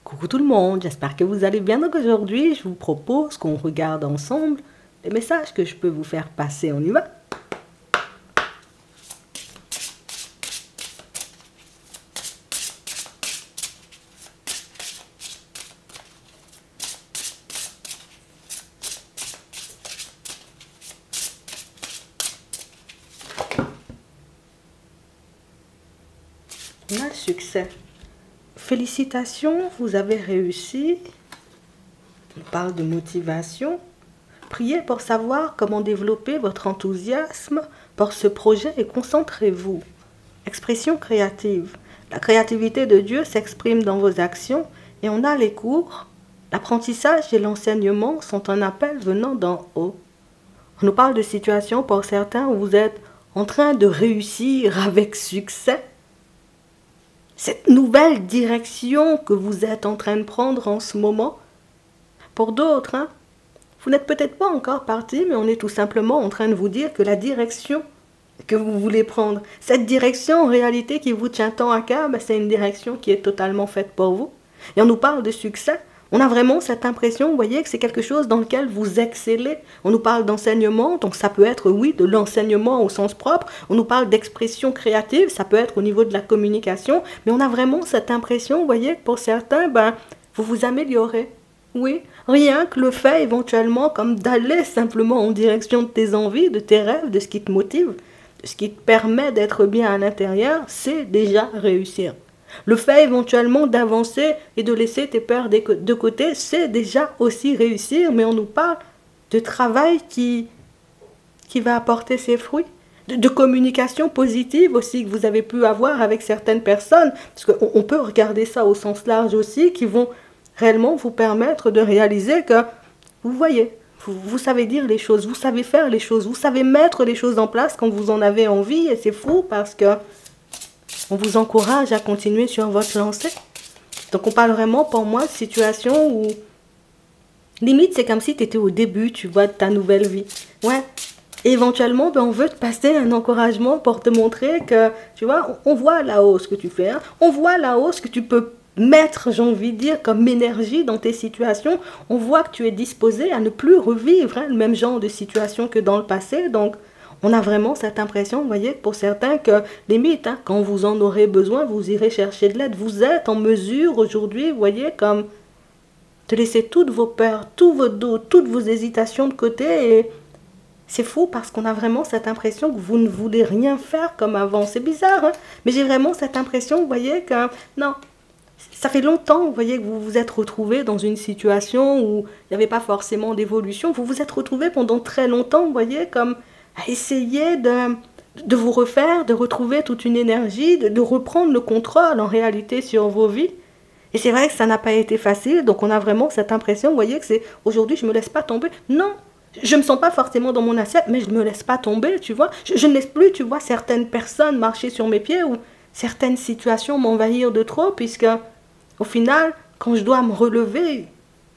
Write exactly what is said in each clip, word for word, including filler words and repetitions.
Coucou tout le monde, j'espère que vous allez bien. Donc aujourd'hui, je vous propose qu'on regarde ensemble les messages que je peux vous faire passer. On y va? On a le succès. Félicitations, vous avez réussi. On parle de motivation. Priez pour savoir comment développer votre enthousiasme pour ce projet et concentrez-vous. Expression créative. La créativité de Dieu s'exprime dans vos actions et on a les cours. L'apprentissage et l'enseignement sont un appel venant d'en haut. On nous parle de situations pour certains où vous êtes en train de réussir avec succès. Cette nouvelle direction que vous êtes en train de prendre en ce moment. Pour d'autres, hein, vous n'êtes peut-être pas encore parti, mais on est tout simplement en train de vous dire que la direction que vous voulez prendre, cette direction en réalité qui vous tient tant à cœur, ben, c'est une direction qui est totalement faite pour vous. Et on nous parle de succès. On a vraiment cette impression, vous voyez, que c'est quelque chose dans lequel vous excellez. On nous parle d'enseignement, donc ça peut être, oui, de l'enseignement au sens propre. On nous parle d'expression créative, ça peut être au niveau de la communication. Mais on a vraiment cette impression, vous voyez, que pour certains, ben, vous vous améliorez. Oui, rien que le fait éventuellement comme d'aller simplement en direction de tes envies, de tes rêves, de ce qui te motive, de ce qui te permet d'être bien à l'intérieur, c'est déjà réussir. Le fait éventuellement d'avancer et de laisser tes peurs de côté, c'est déjà aussi réussir, mais on nous parle de travail qui, qui va apporter ses fruits, de, de communication positive aussi que vous avez pu avoir avec certaines personnes, parce qu'on on peut regarder ça au sens large aussi, qui vont réellement vous permettre de réaliser que, vous voyez, vous, vous savez dire les choses, vous savez faire les choses, vous savez mettre les choses en place quand vous en avez envie, et c'est fou parce que on vous encourage à continuer sur votre lancée. Donc on parle vraiment pour moi de situation où limite c'est comme si tu étais au début, tu vois, de ta nouvelle vie. Ouais. Et éventuellement, ben, on veut te passer un encouragement pour te montrer que, tu vois, on, on voit la hausse que tu fais. Hein. On voit la hausse que tu peux mettre, j'ai envie de dire, comme énergie dans tes situations. On voit que tu es disposé à ne plus revivre hein, le même genre de situation que dans le passé. Donc, on a vraiment cette impression, vous voyez, pour certains que, limite, hein, quand vous en aurez besoin, vous irez chercher de l'aide. Vous êtes en mesure aujourd'hui, vous voyez, comme de laisser toutes vos peurs, tous vos doutes, toutes vos hésitations de côté. Et c'est fou parce qu'on a vraiment cette impression que vous ne voulez rien faire comme avant. C'est bizarre, hein, mais j'ai vraiment cette impression, vous voyez, que non, ça fait longtemps, vous voyez, que vous vous êtes retrouvé dans une situation où il n'y avait pas forcément d'évolution. Vous vous êtes retrouvé pendant très longtemps, vous voyez, comme à essayer de, de vous refaire, de retrouver toute une énergie, de, de reprendre le contrôle en réalité sur vos vies. Et c'est vrai que ça n'a pas été facile, donc on a vraiment cette impression, vous voyez, que c'est aujourd'hui je ne me laisse pas tomber. Non, je ne me sens pas forcément dans mon assiette, mais je ne me laisse pas tomber, tu vois. Je, je ne laisse plus, tu vois, certaines personnes marcher sur mes pieds ou certaines situations m'envahir de trop, puisque au final, quand je dois me relever,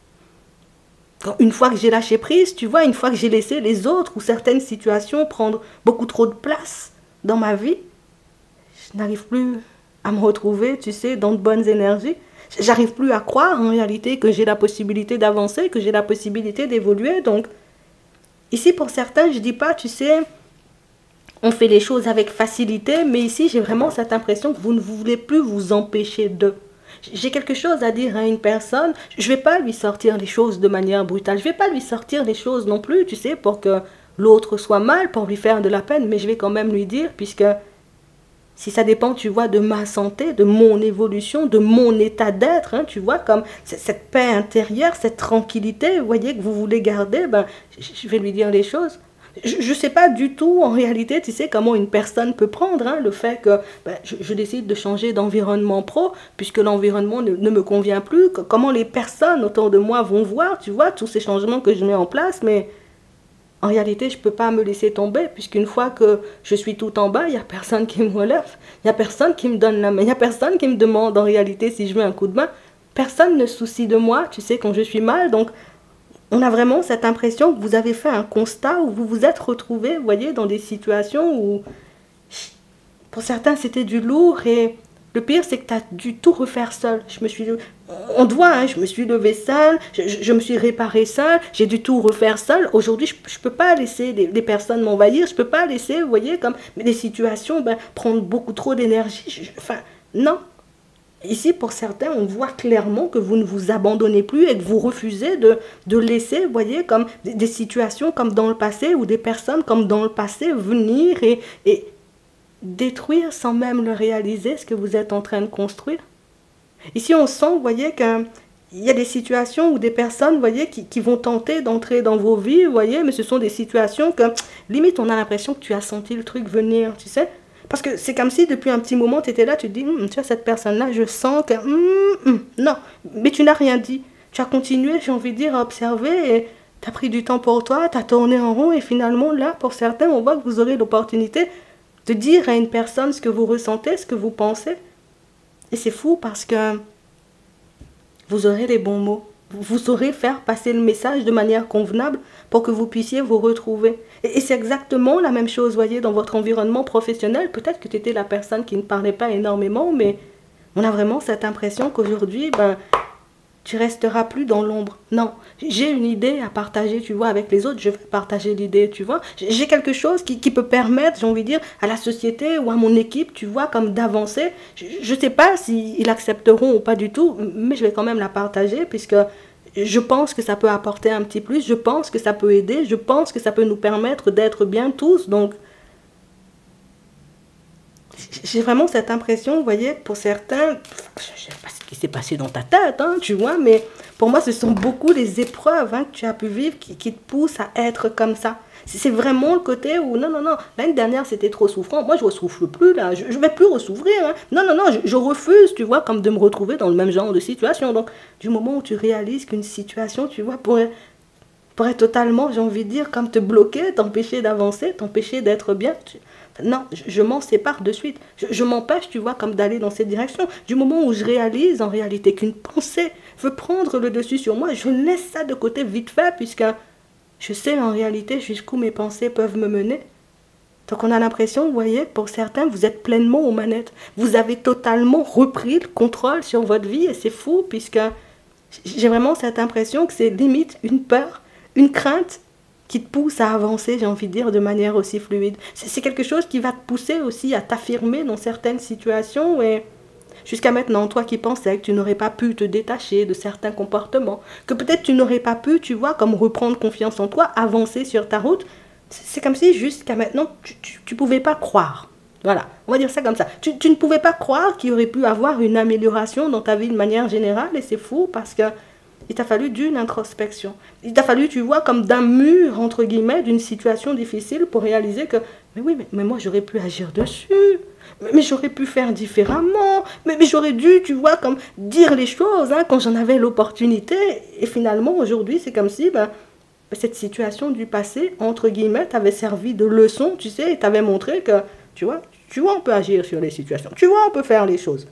une fois que j'ai lâché prise, tu vois, une fois que j'ai laissé les autres ou certaines situations prendre beaucoup trop de place dans ma vie, je n'arrive plus à me retrouver, tu sais, dans de bonnes énergies. J'arrive plus à croire en réalité que j'ai la possibilité d'avancer, que j'ai la possibilité d'évoluer. Donc, ici pour certains, je dis pas, tu sais, on fait les choses avec facilité, mais ici j'ai vraiment cette impression que vous ne voulez plus vous empêcher de. J'ai quelque chose à dire à une personne, je ne vais pas lui sortir les choses de manière brutale, je ne vais pas lui sortir les choses non plus, tu sais, pour que l'autre soit mal, pour lui faire de la peine, mais je vais quand même lui dire, puisque si ça dépend, tu vois, de ma santé, de mon évolution, de mon état d'être, hein, tu vois, comme cette paix intérieure, cette tranquillité, vous voyez, que vous voulez garder, ben, je vais lui dire les choses. Je ne sais pas du tout, en réalité, tu sais, comment une personne peut prendre hein, le fait que ben, je, je décide de changer d'environnement pro, puisque l'environnement ne, ne me convient plus, que, comment les personnes autour de moi vont voir, tu vois, tous ces changements que je mets en place, mais en réalité, je ne peux pas me laisser tomber, puisqu'une fois que je suis tout en bas, il n'y a personne qui me relève, il n'y a personne qui me donne la main, il n'y a personne qui me demande en réalité si je veux un coup de main, personne ne se soucie de moi, tu sais, quand je suis mal, donc on a vraiment cette impression que vous avez fait un constat où vous vous êtes retrouvé, vous voyez, dans des situations où, pour certains, c'était du lourd et Le pire, c'est que tu as dû tout refaire seul. Je me suis, on te voit, hein, je me suis levée seule, je, je, je me suis réparée seule, j'ai dû tout refaire seule. Aujourd'hui, je ne peux pas laisser des, des personnes m'envahir, je ne peux pas laisser, vous voyez, comme des situations ben, prendre beaucoup trop d'énergie. Enfin, non. Ici, pour certains, on voit clairement que vous ne vous abandonnez plus et que vous refusez de, de laisser, vous voyez, comme des, des situations comme dans le passé ou des personnes comme dans le passé venir et, et détruire sans même le réaliser ce que vous êtes en train de construire. Ici, on sent, vous voyez, qu'il y a des situations ou des personnes, vous voyez, qui, qui vont tenter d'entrer dans vos vies, vous voyez, mais ce sont des situations que, limite, on a l'impression que tu as senti le truc venir, tu sais. Parce que c'est comme si depuis un petit moment, tu étais là, tu te dis, hm, tu vois, cette personne-là, je sens que... Hum, hum, non, mais tu n'as rien dit. Tu as continué, j'ai envie de dire, à observer et tu as pris du temps pour toi, tu as tourné en rond et finalement, là, pour certains, on voit que vous aurez l'opportunité de dire à une personne ce que vous ressentez, ce que vous pensez. Et c'est fou parce que vous aurez les bons mots. Vous saurez faire passer le message de manière convenable pour que vous puissiez vous retrouver. Et, et c'est exactement la même chose, voyez, dans votre environnement professionnel. Peut-être que tu étais la personne qui ne parlait pas énormément, mais on a vraiment cette impression qu'aujourd'hui, ben, tu resteras plus dans l'ombre. Non, j'ai une idée à partager, tu vois, avec les autres, je vais partager l'idée, tu vois. J'ai quelque chose qui, qui peut permettre, j'ai envie de dire, à la société ou à mon équipe, tu vois, comme d'avancer. Je ne sais pas s'ils accepteront ou pas du tout, mais je vais quand même la partager puisque je pense que ça peut apporter un petit plus, je pense que ça peut aider, je pense que ça peut nous permettre d'être bien tous, donc... J'ai vraiment cette impression, vous voyez, pour certains, je ne sais pas ce qui s'est passé dans ta tête, hein, tu vois, mais pour moi, ce sont beaucoup les épreuves hein, que tu as pu vivre qui, qui te poussent à être comme ça. C'est vraiment le côté où, non, non, non, l'année dernière, c'était trop souffrant. Moi, je ne ressouffle plus, là, je ne vais plus ressouffrir. Hein. Non, non, non, je, je refuse, tu vois, comme de me retrouver dans le même genre de situation. Donc, du moment où tu réalises qu'une situation, tu vois, pourrait, pourrait totalement, j'ai envie de dire, comme te bloquer, t'empêcher d'avancer, t'empêcher d'être bien, tu... Non, je, je m'en sépare de suite. Je, je m'empêche, tu vois, comme d'aller dans cette direction. Du moment où je réalise en réalité qu'une pensée veut prendre le dessus sur moi, je laisse ça de côté vite fait, puisque je sais en réalité jusqu'où mes pensées peuvent me mener. Donc on a l'impression, vous voyez, pour certains, vous êtes pleinement aux manettes. Vous avez totalement repris le contrôle sur votre vie, et c'est fou, puisque j'ai vraiment cette impression que c'est limite une peur, une crainte, qui te pousse à avancer, j'ai envie de dire, de manière aussi fluide. C'est quelque chose qui va te pousser aussi à t'affirmer dans certaines situations et jusqu'à maintenant, toi qui pensais que tu n'aurais pas pu te détacher de certains comportements, que peut-être tu n'aurais pas pu, tu vois, comme reprendre confiance en toi, avancer sur ta route, c'est comme si jusqu'à maintenant, tu ne pouvais pas croire. Voilà, on va dire ça comme ça. Tu, tu ne pouvais pas croire qu'il y aurait pu avoir une amélioration dans ta vie de manière générale et c'est fou parce que il t'a fallu d'une introspection. Il t'a fallu, tu vois, comme d'un mur, entre guillemets, d'une situation difficile pour réaliser que, mais oui, mais, mais moi, j'aurais pu agir dessus. Mais, mais j'aurais pu faire différemment. Mais, mais j'aurais dû, tu vois, comme dire les choses hein, quand j'en avais l'opportunité. Et finalement, aujourd'hui, c'est comme si ben, cette situation du passé, entre guillemets, t'avait servi de leçon, tu sais, et t'avait montré que, tu vois, tu vois, on peut agir sur les situations. Tu vois, on peut faire les choses.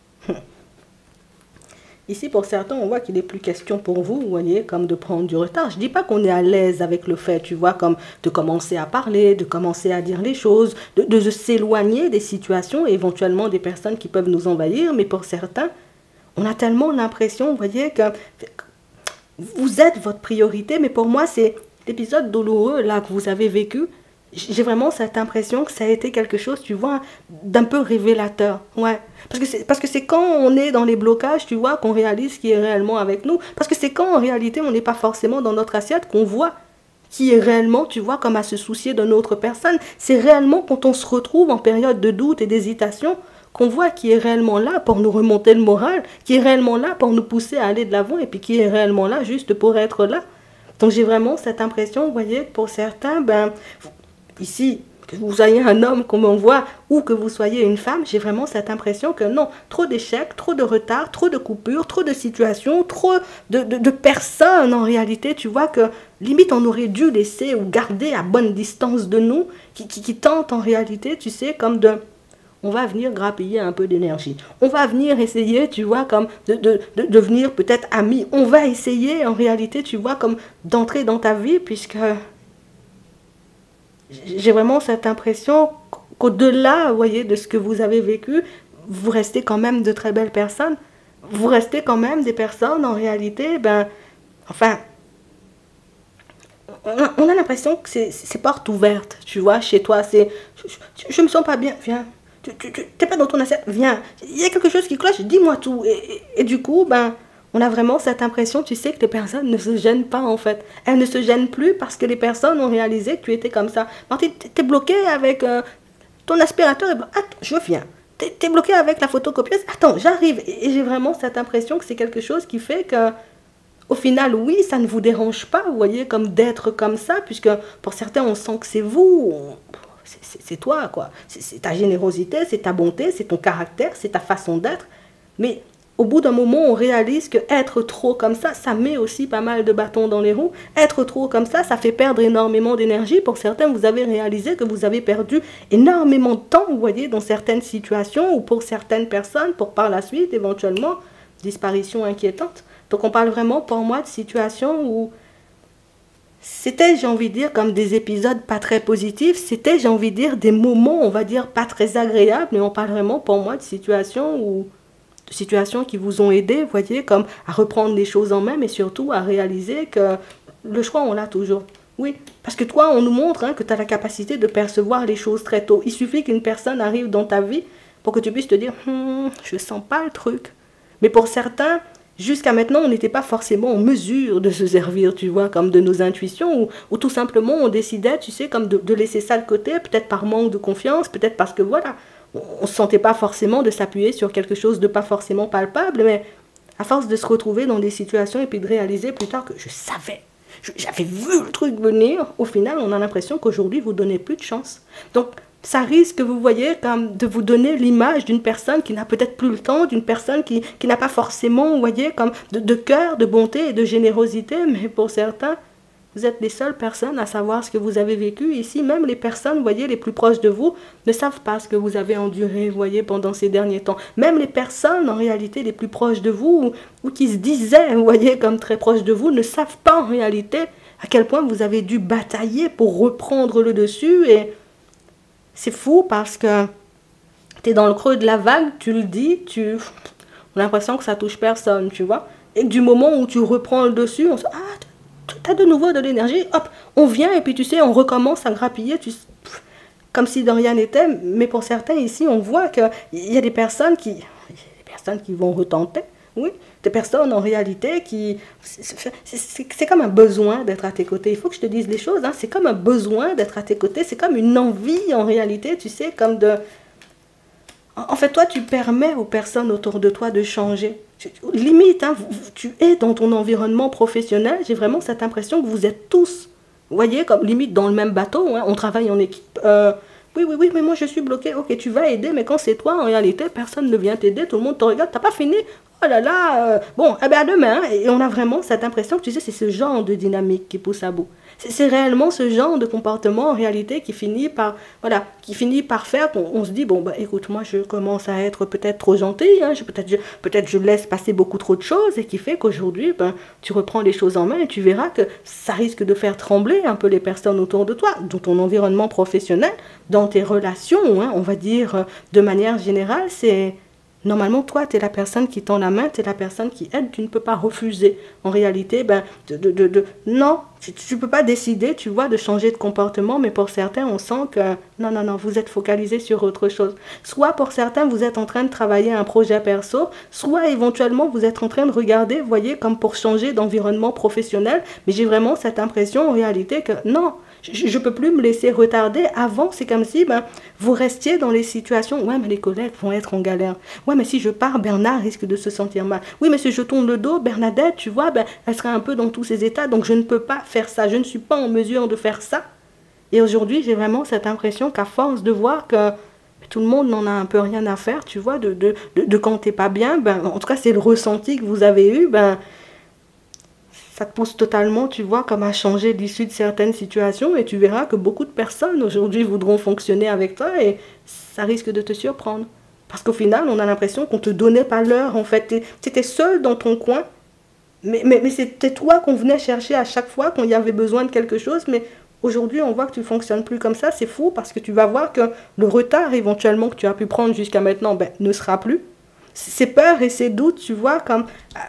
Ici, pour certains, on voit qu'il n'est plus question pour vous, vous voyez, comme de prendre du retard. Je ne dis pas qu'on est à l'aise avec le fait, tu vois, comme de commencer à parler, de commencer à dire les choses, de, de s'éloigner des situations et éventuellement des personnes qui peuvent nous envahir. Mais pour certains, on a tellement l'impression, vous voyez, que vous êtes votre priorité. Mais pour moi, c'est l'épisode douloureux là que vous avez vécu. J'ai vraiment cette impression que ça a été quelque chose, tu vois, d'un peu révélateur. Ouais. Parce que c'est parce que c'est quand on est dans les blocages, tu vois, qu'on réalise ce qui est réellement avec nous. Parce que c'est quand, en réalité, on n'est pas forcément dans notre assiette qu'on voit qui est réellement, tu vois, comme à se soucier d'une autre personne. C'est réellement quand on se retrouve en période de doute et d'hésitation qu'on voit qui est réellement là pour nous remonter le moral, qui est réellement là pour nous pousser à aller de l'avant et puis qui est réellement là juste pour être là. Donc j'ai vraiment cette impression, vous voyez, pour certains, ben... Ici, que vous soyez un homme comme on voit ou que vous soyez une femme, j'ai vraiment cette impression que non, trop d'échecs, trop de retard, trop de coupures, trop de situations, trop de, de, de personnes en réalité, tu vois que limite on aurait dû laisser ou garder à bonne distance de nous, qui, qui, qui tentent en réalité, tu sais, comme de... On va venir grappiller un peu d'énergie. On va venir essayer, tu vois, comme de, de, de devenir peut-être amis. On va essayer en réalité, tu vois, comme d'entrer dans ta vie puisque... J'ai vraiment cette impression qu'au-delà, vous voyez, de ce que vous avez vécu, vous restez quand même de très belles personnes. Vous restez quand même des personnes, en réalité, ben, enfin, on a, on a l'impression que c'est porte ouverte, tu vois, chez toi, c'est, je, je, je me sens pas bien, viens, tu, tu, tu t'es pas dans ton assiette, viens, il y a quelque chose qui cloche, dis-moi tout, et, et, et du coup, ben, on a vraiment cette impression, tu sais, que les personnes ne se gênent pas, en fait. Elles ne se gênent plus parce que les personnes ont réalisé que tu étais comme ça. Martine, t'es bloqué avec euh, ton aspirateur, est blo- attends, je viens. T'es es bloqué avec la photocopieuse, attends, j'arrive. Et, et j'ai vraiment cette impression que c'est quelque chose qui fait que, au final, oui, ça ne vous dérange pas, vous voyez, comme d'être comme ça, puisque pour certains, on sent que c'est vous, c'est toi, quoi. C'est ta générosité, c'est ta bonté, c'est ton caractère, c'est ta façon d'être. Mais au bout d'un moment, on réalise que être trop comme ça, ça met aussi pas mal de bâtons dans les roues. Être trop comme ça, ça fait perdre énormément d'énergie. Pour certains, vous avez réalisé que vous avez perdu énormément de temps, vous voyez, dans certaines situations, ou pour certaines personnes, pour par la suite, éventuellement, disparition inquiétante. Donc on parle vraiment, pour moi, de situations où c'était, j'ai envie de dire, comme des épisodes pas très positifs. C'était, j'ai envie de dire, des moments, on va dire, pas très agréables. Mais on parle vraiment, pour moi, de situations où de situations qui vous ont aidé, vous voyez, comme à reprendre les choses en main, mais surtout à réaliser que le choix, on l'a toujours. Oui, parce que toi, on nous montre hein, que tu as la capacité de percevoir les choses très tôt. Il suffit qu'une personne arrive dans ta vie pour que tu puisses te dire hm, « je sens pas le truc ». Mais pour certains, jusqu'à maintenant, on n'était pas forcément en mesure de se servir, tu vois, comme de nos intuitions, ou, ou tout simplement on décidait, tu sais, comme de, de laisser ça de côté, peut-être par manque de confiance, peut-être parce que voilà, on ne se sentait pas forcément de s'appuyer sur quelque chose de pas forcément palpable, mais à force de se retrouver dans des situations et puis de réaliser plus tard que je savais, j'avais vu le truc venir, au final, on a l'impression qu'aujourd'hui, vous ne donnez plus de chance. Donc, ça risque, vous voyez, comme de vous donner l'image d'une personne qui n'a peut-être plus le temps, d'une personne qui, qui n'a pas forcément, vous voyez, comme de, de cœur, de bonté et de générosité, mais pour certains, vous êtes les seules personnes à savoir ce que vous avez vécu. Ici, même les personnes, vous voyez, les plus proches de vous, ne savent pas ce que vous avez enduré, vous voyez, pendant ces derniers temps. Même les personnes, en réalité, les plus proches de vous, ou, ou qui se disaient, vous voyez, comme très proches de vous, ne savent pas, en réalité, à quel point vous avez dû batailler pour reprendre le dessus. Et c'est fou parce que tu es dans le creux de la vague, tu le dis, tu on a l'impression que ça touche personne, tu vois. Et du moment où tu reprends le dessus, on se dit, ah, tu as de nouveau de l'énergie, hop, on vient et puis tu sais, on recommence à grappiller, tu, comme si de rien n'était. Mais pour certains ici, on voit qu'il y a des personnes qui, des personnes qui vont retenter, oui, des personnes en réalité qui, c'est comme un besoin d'être à tes côtés. Il faut que je te dise les choses, hein, c'est comme un besoin d'être à tes côtés, c'est comme une envie en réalité, tu sais, comme de... En fait, toi, tu permets aux personnes autour de toi de changer. Tu, limite, hein, tu es dans ton environnement professionnel. J'ai vraiment cette impression que vous êtes tous, vous voyez, comme limite dans le même bateau. Hein, on travaille en équipe. Euh, oui, oui, oui, mais moi, je suis bloqué. Ok, tu vas aider, mais quand c'est toi, en réalité, personne ne vient t'aider. Tout le monde te regarde. T'as pas fini? Oh là là. Euh, bon, eh ben à demain. Et on a vraiment cette impression que, tu sais, c'est ce genre de dynamique qui pousse à bout. C'est réellement ce genre de comportement en réalité qui finit par, voilà, qui finit par faire qu'on on se dit, bon, bah, écoute, moi je commence à être peut-être trop gentille, hein, peut-être je, peut-être je laisse passer beaucoup trop de choses et qui fait qu'aujourd'hui, ben, tu reprends les choses en main et tu verras que ça risque de faire trembler un peu les personnes autour de toi, dans ton environnement professionnel, dans tes relations, hein, on va dire de manière générale, c'est... Normalement, toi, tu es la personne qui tend la main, tu es la personne qui aide, tu ne peux pas refuser. En réalité, ben, de, de, de, de non, tu ne peux pas décider, tu vois, de changer de comportement, mais pour certains, on sent que non, non, non, vous êtes focalisé sur autre chose. Soit pour certains, vous êtes en train de travailler un projet perso, soit éventuellement, vous êtes en train de regarder, vous voyez, comme pour changer d'environnement professionnel, mais j'ai vraiment cette impression en réalité que non, je ne peux plus me laisser retarder. Avant, c'est comme si ben, vous restiez dans les situations. Ouais, mais les collègues vont être en galère. Ouais, mais si je pars, Bernard risque de se sentir mal. Oui, mais si je tourne le dos, Bernadette, tu vois, ben, elle sera un peu dans tous ces états. Donc, je ne peux pas faire ça. Je ne suis pas en mesure de faire ça. Et aujourd'hui, j'ai vraiment cette impression qu'à force de voir que tout le monde n'en a un peu rien à faire, tu vois, de, de, de, de quand t'es pas bien, ben, en tout cas, c'est le ressenti que vous avez eu, ben... ça te pousse totalement, tu vois, comme à changer l'issue de certaines situations et tu verras que beaucoup de personnes aujourd'hui voudront fonctionner avec toi et ça risque de te surprendre. Parce qu'au final, on a l'impression qu'on ne te donnait pas l'heure, en fait. Tu étais seul dans ton coin, mais, mais, mais c'était toi qu'on venait chercher à chaque fois quand il y avait besoin de quelque chose, mais Aujourd'hui, on voit que tu ne fonctionnes plus comme ça, c'est fou parce que tu vas voir que le retard éventuellement que tu as pu prendre jusqu'à maintenant ben, ne sera plus. Ces peurs et ces doutes, tu vois, comme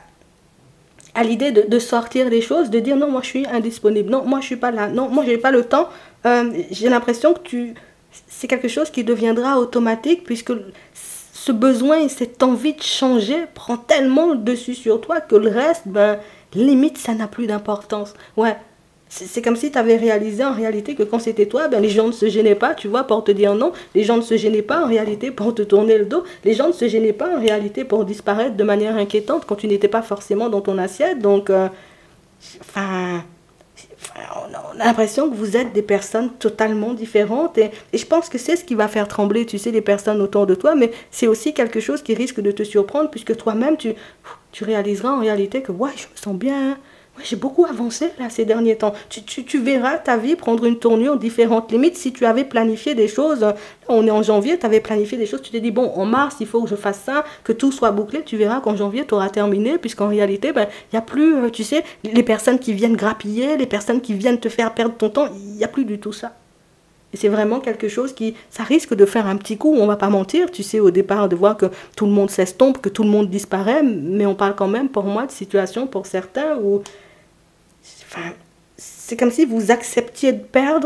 à, à l'idée de, de sortir les choses, de dire non, moi je suis indisponible, non, moi je ne suis pas là, non, moi je n'ai pas le temps. Euh, j'ai l'impression que tu, c'est quelque chose qui deviendra automatique puisque ce besoin et cette envie de changer prend tellement le dessus sur toi que le reste, ben, limite, ça n'a plus d'importance. Ouais. C'est comme si tu avais réalisé en réalité que quand c'était toi, ben, les gens ne se gênaient pas, tu vois, pour te dire non. Les gens ne se gênaient pas en réalité pour te tourner le dos. Les gens ne se gênaient pas en réalité pour disparaître de manière inquiétante quand tu n'étais pas forcément dans ton assiette. Donc, euh, enfin, on a l'impression que vous êtes des personnes totalement différentes. Et, et je pense que c'est ce qui va faire trembler, tu sais, les personnes autour de toi. Mais c'est aussi quelque chose qui risque de te surprendre puisque toi-même, tu, tu réaliseras en réalité que, ouais, je me sens bien. Ouais, j'ai beaucoup avancé là ces derniers temps. Tu, tu, tu verras ta vie prendre une tournure différente. Limite, si tu avais planifié des choses, on est en janvier, tu avais planifié des choses, tu t'es dit, bon, en mars, il faut que je fasse ça, que tout soit bouclé. Tu verras qu'en janvier, tu auras terminé, puisqu'en réalité, ben, il n'y a plus, euh, tu sais, les personnes qui viennent grappiller, les personnes qui viennent te faire perdre ton temps, il n'y a plus du tout ça. Et c'est vraiment quelque chose qui, ça risque de faire un petit coup, on va pas mentir, tu sais, au départ, de voir que tout le monde s'estompe, que tout le monde disparaît, mais on parle quand même, pour moi, de situations, pour certains, où, enfin, c'est comme si vous acceptiez de perdre,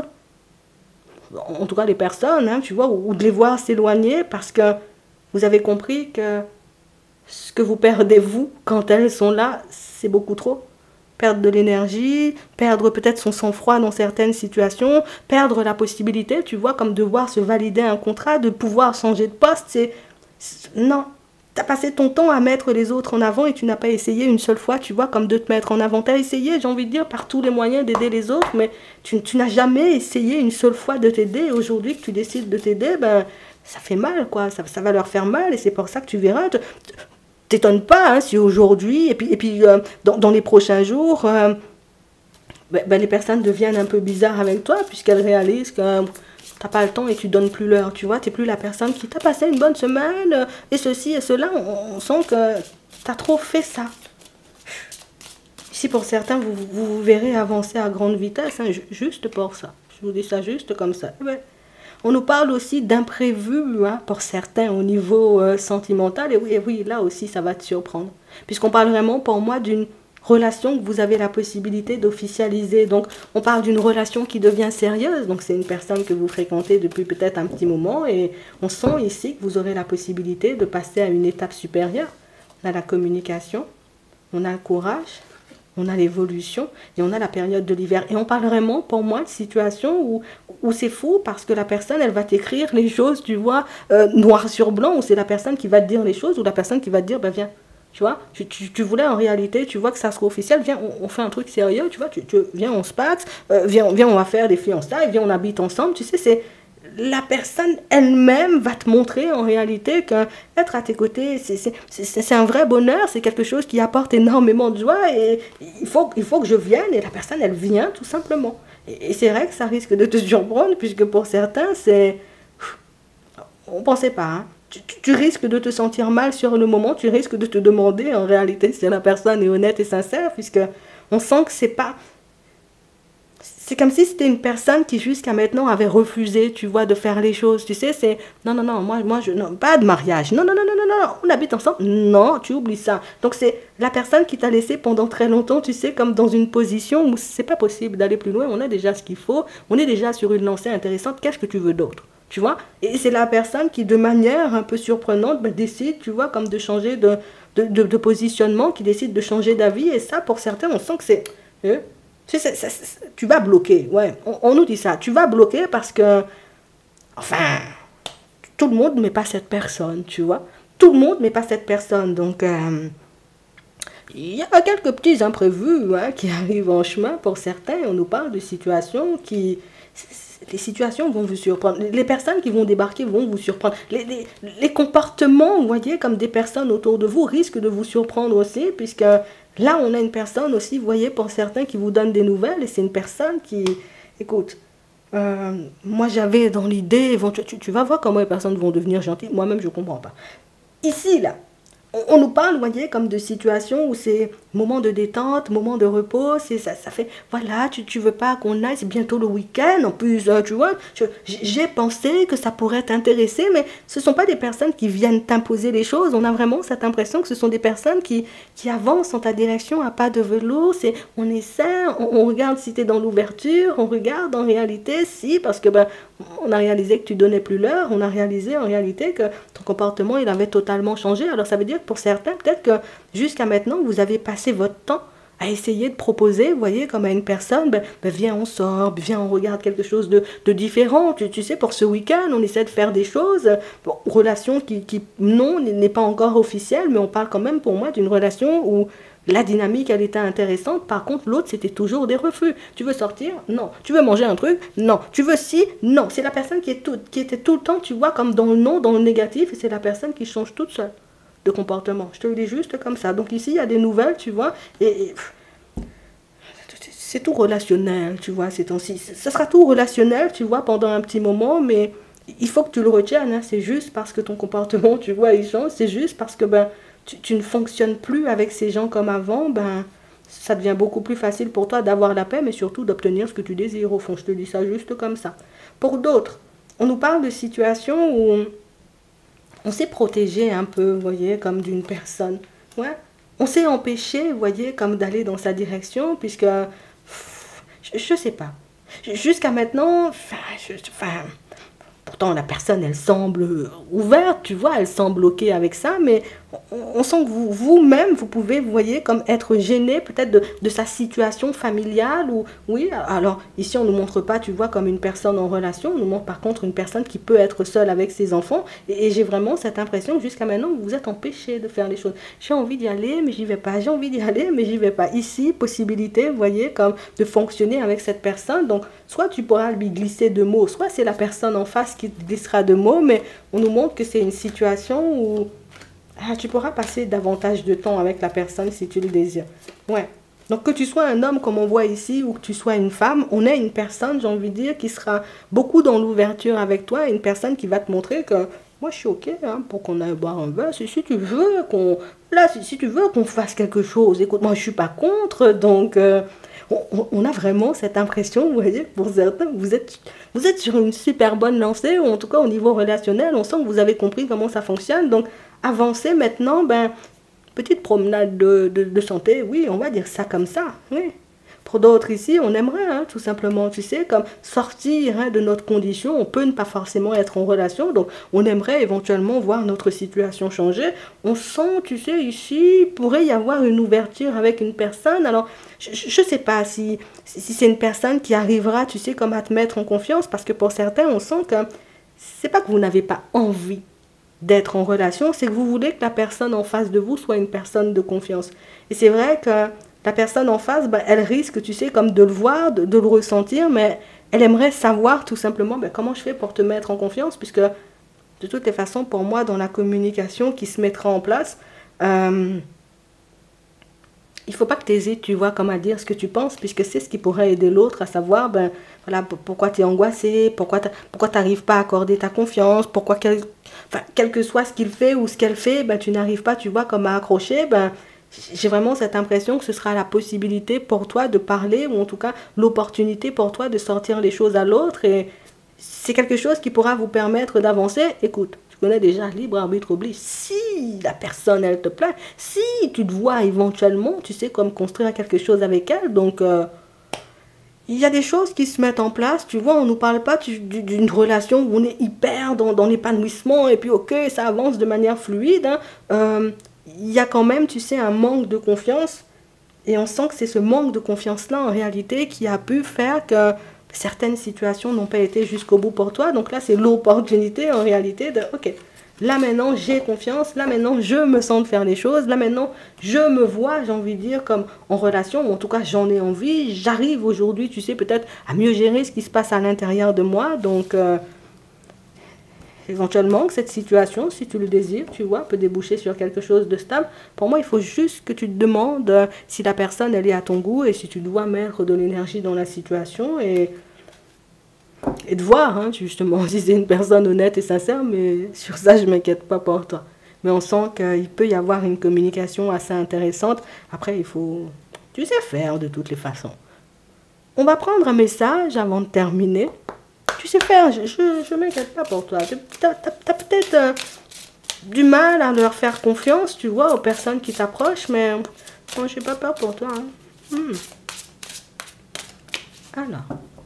en tout cas les personnes, hein, tu vois, ou, ou de les voir s'éloigner, parce que vous avez compris que ce que vous perdez, vous, quand elles sont là, c'est beaucoup trop. Perdre de l'énergie, perdre peut-être son sang-froid dans certaines situations, perdre la possibilité, tu vois, comme devoir se valider un contrat, de pouvoir changer de poste, c'est... Non, tu as passé ton temps à mettre les autres en avant et tu n'as pas essayé une seule fois, tu vois, comme de te mettre en avant. Tu as essayé, j'ai envie de dire, par tous les moyens d'aider les autres, mais tu, tu n'as jamais essayé une seule fois de t'aider. Et aujourd'hui que tu décides de t'aider, ben, ça fait mal, quoi, ça, ça va leur faire mal et c'est pour ça que tu verras... Te, t'étonne pas hein, si aujourd'hui, et puis, et puis euh, dans, dans les prochains jours, euh, ben, ben les personnes deviennent un peu bizarres avec toi, puisqu'elles réalisent que euh, t'as pas le temps et tu donnes plus l'heure, tu vois, t'es plus la personne qui t'a passé une bonne semaine, euh, et ceci et cela, on, on sent que t'as trop fait ça. Ici, pour certains, vous, vous, vous verrez avancer à grande vitesse, hein, juste pour ça. Je vous dis ça juste comme ça. Ouais. On nous parle aussi d'imprévus hein, pour certains au niveau euh, sentimental. Et oui, et oui, là aussi, ça va te surprendre. Puisqu'on parle vraiment, pour moi, d'une relation que vous avez la possibilité d'officialiser. Donc, on parle d'une relation qui devient sérieuse. Donc, c'est une personne que vous fréquentez depuis peut-être un petit moment. Et on sent ici que vous aurez la possibilité de passer à une étape supérieure. On a la communication, on a le courage, on a l'évolution et on a la période de l'hiver. Et on parle vraiment, pour moi, de situation où, où c'est fou parce que la personne, elle va t'écrire les choses, tu vois, euh, noir sur blanc, ou c'est la personne qui va te dire les choses, ou la personne qui va te dire, ben viens, tu vois, tu, tu, tu voulais en réalité, tu vois que ça sera officiel, viens, on, on fait un truc sérieux, tu vois, tu, tu, viens, on se passe, euh, viens, viens, on va faire des fiançailles, viens, on habite ensemble, tu sais, c'est... La personne elle-même va te montrer en réalité qu'être à tes côtés, c'est un vrai bonheur, c'est quelque chose qui apporte énormément de joie et il faut, il faut que je vienne et la personne elle vient tout simplement. Et, et c'est vrai que ça risque de te surprendre puisque pour certains c'est... On ne pensait pas, hein. Tu, tu, tu risques de te sentir mal sur le moment, tu risques de te demander en réalité si la personne est honnête et sincère puisque on sent que c'est pas... C'est comme si c'était une personne qui jusqu'à maintenant avait refusé, tu vois, de faire les choses. Tu sais, c'est non, non, non, moi, moi je, non, pas de mariage. Non, non, non, non, non, non, on habite ensemble. Non, tu oublies ça. Donc c'est la personne qui t'a laissé pendant très longtemps, tu sais, comme dans une position où c'est pas possible d'aller plus loin. On a déjà ce qu'il faut, on est déjà sur une lancée intéressante. Qu'est-ce que tu veux d'autre? Tu vois? Et c'est la personne qui, de manière un peu surprenante, ben, décide, tu vois, comme de changer de, de, de, de positionnement, qui décide de changer d'avis. Et ça, pour certains, on sent que c'est... Euh, C'est, c'est, c'est, tu vas bloquer, ouais, on, on nous dit ça, tu vas bloquer parce que, enfin, tout le monde ne met pas cette personne, tu vois, tout le monde ne met pas cette personne, donc euh, il y a quelques petits imprévus hein, qui arrivent en chemin pour certains, on nous parle de situations qui, les situations vont vous surprendre, les personnes qui vont débarquer vont vous surprendre, les, les, les comportements, vous voyez, comme des personnes autour de vous risquent de vous surprendre aussi, puisque... Là, on a une personne aussi, vous voyez, pour certains qui vous donnent des nouvelles, et c'est une personne qui, écoute, euh, moi j'avais dans l'idée, tu, tu vas voir comment les personnes vont devenir gentilles, moi-même je ne comprends pas. Ici, là, on, on nous parle, vous voyez, comme de situations où c'est moment de détente, moment de repos, c'est ça, ça fait, voilà, tu, tu veux pas qu'on aille, c'est bientôt le week-end, en plus, euh, tu vois, je- j'ai pensé que ça pourrait t'intéresser, mais ce sont pas des personnes qui viennent t'imposer les choses, on a vraiment cette impression que ce sont des personnes qui, qui avancent en ta direction à pas de velours, c'est, on essaie, on, on regarde si tu es dans l'ouverture, on regarde en réalité si, parce que ben, on a réalisé que tu donnais plus l'heure, on a réalisé en réalité que ton comportement, il avait totalement changé, alors ça veut dire que pour certains, peut-être que jusqu'à maintenant, vous avez passé votre temps à essayer de proposer, vous voyez, comme à une personne, ben, ben viens, on sort, viens, on regarde quelque chose de, de différent. Tu, tu sais, pour ce week-end, on essaie de faire des choses. Bon, relation qui, qui, non, n'est pas encore officielle, mais on parle quand même pour moi d'une relation où la dynamique, elle était intéressante. Par contre, l'autre, c'était toujours des refus. Tu veux sortir? Non. Tu veux manger un truc? Non. Tu veux ci? Non. C'est la personne qui, est tout, qui était tout le temps, tu vois, comme dans le non, dans le négatif, et c'est la personne qui change toute seule de comportement. Je te le dis juste comme ça. Donc ici, il y a des nouvelles, tu vois, et, et c'est tout relationnel, tu vois, ces temps-ci. Ça sera tout relationnel, tu vois, pendant un petit moment, mais il faut que tu le retiennes, hein. C'est juste parce que ton comportement, tu vois, il change, c'est juste parce que, ben, tu, tu ne fonctionnes plus avec ces gens comme avant, ben, ça devient beaucoup plus facile pour toi d'avoir la paix, mais surtout d'obtenir ce que tu désires, au fond. Je te dis ça juste comme ça. Pour d'autres, on nous parle de situations où on, on s'est protégé un peu, vous voyez, comme d'une personne. Ouais. On s'est empêché, vous voyez, comme d'aller dans sa direction, puisque, pff, je ne sais pas. Jusqu'à maintenant, enfin, je- enfin, pourtant la personne, elle semble ouverte, tu vois, elle semble ok avec ça, mais on, on sent que vous, vous-même, vous pouvez, vous voyez, comme être gêné peut-être de, de sa situation familiale, ou, oui, alors ici on ne nous montre pas, tu vois, comme une personne en relation, on nous montre par contre une personne qui peut être seule avec ses enfants, et, et j'ai vraiment cette impression que jusqu'à maintenant, vous vous êtes empêché de faire les choses. J'ai envie d'y aller, mais j'y vais pas, j'ai envie d'y aller, mais j'y vais pas. Ici, possibilité, vous voyez, comme de fonctionner avec cette personne, donc soit tu pourras lui glisser deux mots, soit c'est la personne en face qui te glissera deux mots, mais on nous montre que c'est une situation où ah, tu pourras passer davantage de temps avec la personne si tu le désires. Ouais. Donc que tu sois un homme comme on voit ici ou que tu sois une femme, on est une personne, j'ai envie de dire, qui sera beaucoup dans l'ouverture avec toi, une personne qui va te montrer que moi je suis ok hein, pour qu'on aille boire un verre, si, si tu veux qu'on là si, si tu veux qu'on fasse quelque chose, écoute, moi je suis pas contre, donc euh, on, on a vraiment cette impression, vous voyez, pour certains, vous êtes, vous êtes sur une super bonne lancée, ou en tout cas au niveau relationnel, on sent que vous avez compris comment ça fonctionne, donc avancez maintenant, ben, petite promenade de, de, de santé, oui, on va dire ça comme ça, oui. Pour d'autres ici, on aimerait, hein, tout simplement, tu sais, comme sortir hein, de notre condition. On peut ne pas forcément être en relation, donc on aimerait éventuellement voir notre situation changer. On sent, tu sais, ici, il pourrait y avoir une ouverture avec une personne. Alors, je ne sais pas si, si, si c'est une personne qui arrivera, tu sais, comme à te mettre en confiance, parce que pour certains, on sent que c'est pas que vous n'avez pas envie d'être en relation, c'est que vous voulez que la personne en face de vous soit une personne de confiance. Et c'est vrai que la personne en face, ben, elle risque, tu sais, comme de le voir, de, de le ressentir, mais elle aimerait savoir tout simplement ben, comment je fais pour te mettre en confiance, puisque de toutes les façons, pour moi, dans la communication qui se mettra en place, euh, il ne faut pas que tu hésites, tu vois, comme à dire ce que tu penses, puisque c'est ce qui pourrait aider l'autre à savoir, ben, voilà, pourquoi tu es angoissé, pourquoi tu n'arrives pas à accorder ta confiance, pourquoi, quel, enfin, quel que soit ce qu'il fait ou ce qu'elle fait, ben, tu n'arrives pas, tu vois, comme à accrocher, ben, j'ai vraiment cette impression que ce sera la possibilité pour toi de parler, ou en tout cas l'opportunité pour toi de sortir les choses à l'autre, et c'est quelque chose qui pourra vous permettre d'avancer. Écoute, tu connais déjà libre arbitre oblige. Si la personne, elle te plaît, si tu te vois éventuellement, tu sais, comme construire quelque chose avec elle, donc euh, il y a des choses qui se mettent en place, tu vois, on ne nous parle pas d'une relation où on est hyper dans, dans l'épanouissement, et puis ok, ça avance de manière fluide, hein. euh, il y a quand même, tu sais, un manque de confiance, et on sent que c'est ce manque de confiance-là, en réalité, qui a pu faire que certaines situations n'ont pas été jusqu'au bout pour toi. Donc là, c'est l'opportunité, en réalité, de, ok, là maintenant, j'ai confiance, là maintenant, je me sens de faire les choses, là maintenant, je me vois, j'ai envie de dire, comme en relation, ou en tout cas, j'en ai envie, j'arrive aujourd'hui, tu sais, peut-être à mieux gérer ce qui se passe à l'intérieur de moi, donc... Euh, éventuellement que cette situation, si tu le désires, tu vois, peut déboucher sur quelque chose de stable. Pour moi, il faut juste que tu te demandes euh, si la personne, elle est à ton goût et si tu dois mettre de l'énergie dans la situation et, et de voir, hein, justement, si c'est une personne honnête et sincère, mais sur ça, je ne m'inquiète pas pour toi. mais on sent qu'il peut y avoir une communication assez intéressante. Après, il faut... Tu sais faire de toutes les façons. On va prendre un message avant de terminer. Tu sais faire, je je, je m'inquiète pas pour toi. Tu as, peut-être euh, du mal à leur faire confiance, tu vois, aux personnes qui t'approchent, mais moi, j'ai pas peur pour toi. Hein. Hmm. Alors,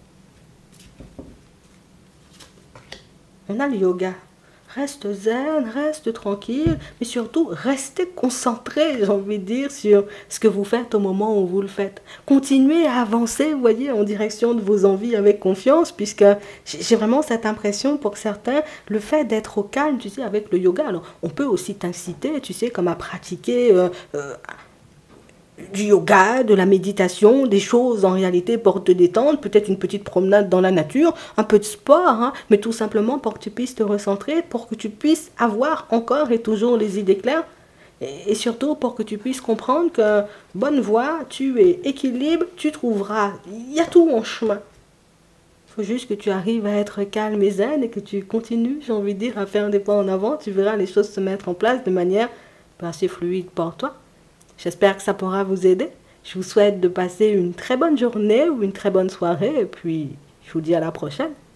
on a le yoga. Reste zen, reste tranquille, mais surtout, restez concentré, j'ai envie de dire, sur ce que vous faites au moment où vous le faites. Continuez à avancer, vous voyez, en direction de vos envies avec confiance, puisque j'ai vraiment cette impression pour certains, le fait d'être au calme, tu sais, avec le yoga, alors on peut aussi t'inciter, tu sais, comme à pratiquer... Euh, euh, du yoga, de la méditation, des choses en réalité pour te détendre, peut-être une petite promenade dans la nature, un peu de sport, hein, mais tout simplement pour que tu puisses te recentrer, pour que tu puisses avoir encore et toujours les idées claires, et, et surtout pour que tu puisses comprendre que bonne voie, tu es équilibre, tu trouveras, il y a tout en chemin. Il faut juste que tu arrives à être calme et zen et que tu continues, j'ai envie de dire, à faire des pas en avant, tu verras les choses se mettre en place de manière assez fluide pour toi. J'espère que ça pourra vous aider. Je vous souhaite de passer une très bonne journée ou une très bonne soirée et puis je vous dis à la prochaine.